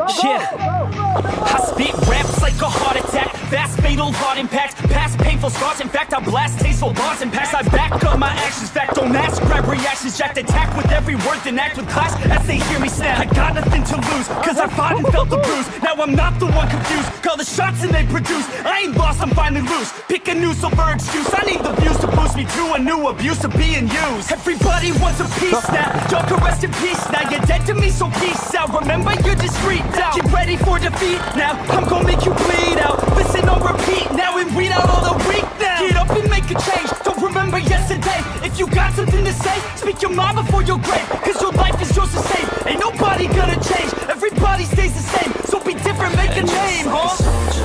Yeah, I spit raps like a heart attack. Fast, fatal, heart impact. Past painful scars. In fact, I blast tasteful bars and packs. I back up my actions. Fact, don't ask, grab reactions. Jacked attack with every word, then act with class as they hear me snap. I got nothing to lose, cause I fought and felt the bruise. Now I'm not the one confused. Call the shots and they produce. I ain't lost, I'm finally loose. Pick a new silver excuse. I need the views to boost me to a new abuse of being used. Everybody wants a piece now. Y'all can rest in peace now. You're dead to me, so peace out. Remember, you're discreet now. Get ready for defeat now. I'm gonna make you bleed out. Listen on repeat now and weed out all the weak now. Get up and make a change. Don't remember yesterday. If you got something to say, speak your mind before your grave. Cause your life is yours to save. Ain't nobody gonna change. Everybody stays the same. So be different, make a name, huh?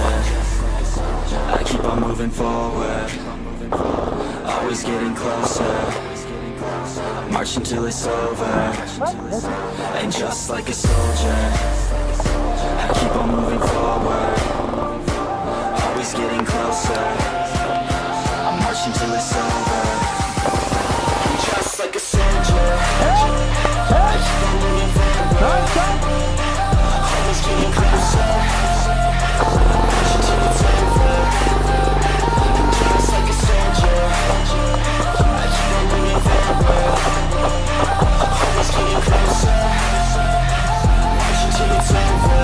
I keep on moving forward, always getting closer. Marching till it's over. And just like a soldier, I keep on moving forward, always getting closer. I'm marching till it's over. And just like a soldier, I keep on moving forward, always getting closer. Marching till it's over. And just like a soldier, I keep on moving forward, always getting closer. Marching till it's over.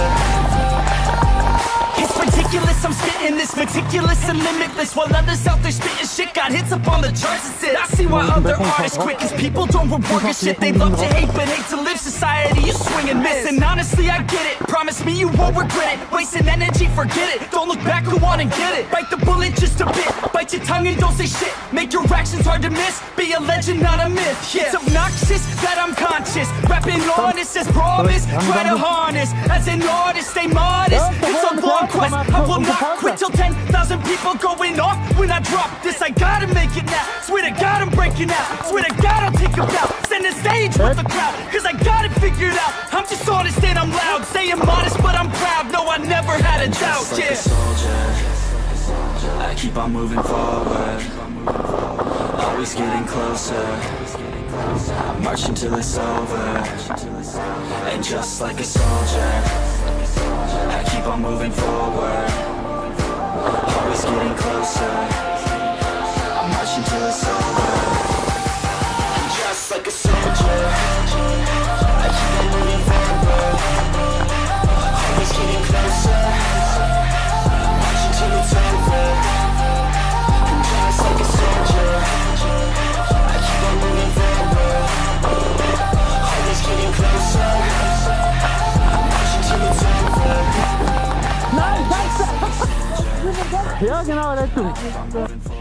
It's ridiculous, I'm spitting this meticulous and limitless. While others out there spitting shit got hits up on the charts and shit. I see why other artists quit, cause people don't reward your shit. They love to hate but hate to live. Society is swing and miss. And honestly I get it, promise me you won't regret it. Wasting energy, forget it, don't look back, go on and get it. Bite the bullet just a bit, bite your tongue and don't say shit. Make your actions hard to miss, be a legend not a myth. Yeah. It's obnoxious that I'm conscious, rapping honest as promise. Try to harness, as an artist stay modest. It's a long quest, I will not quit till 10,000 people going off when I drop this. I gotta make it now, swear to God I'm breaking out. Swear to God I'll take a bow, stand the stage with the crowd. Cause I got it figured out, I'm just honest and I'm loud. Saying modest but I'm proud, no I never had a doubt. Just like a soldier, I keep on moving forward, always getting closer. I'm marching till it's over. And just like a soldier, I keep on moving forward, always getting closer. I'm marching till it's over. And just like a soldier, I keep on moving forward, always getting closer. I'm marching till it's over. And just like a soldier, I keep on moving forward, always getting closer. I'm marching till it's over. Ja, genau, das tut.